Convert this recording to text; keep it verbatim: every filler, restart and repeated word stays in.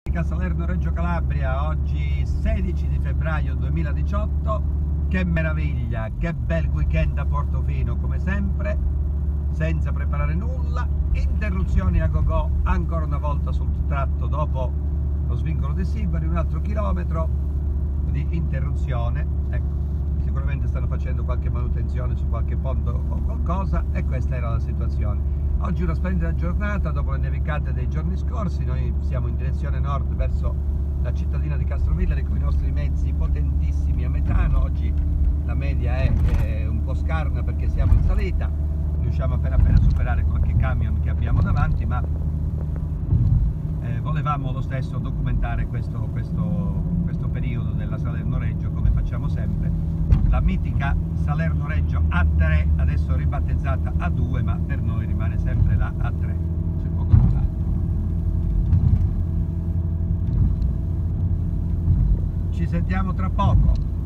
Salerno-Reggio Calabria, oggi sedici di febbraio duemiladiciotto. Che meraviglia, che bel weekend a Portofino come sempre, senza preparare nulla, interruzioni a go-go ancora una volta sul tratto dopo lo svincolo di Sibari, un altro chilometro di interruzione. Ecco, sicuramente stanno facendo qualche manutenzione su qualche ponte o qualcosa, e questa era la situazione. Oggi una splendida giornata dopo le nevicate dei giorni scorsi. Noi siamo in direzione nord verso la cittadina di Castrovillari con i nostri mezzi potentissimi a metano. Oggi la media è, è un po' scarna perché siamo in salita, riusciamo appena appena a superare qualche camion che abbiamo davanti, ma eh, volevamo lo stesso documentare questo, questo, questo periodo della Salerno-Reggio come facciamo sempre. La mitica Salerno-Reggio A tre, adesso ribattezzata A due, ma per noi rimane sempre la A tre, c'è poco da fare. Ci sentiamo tra poco.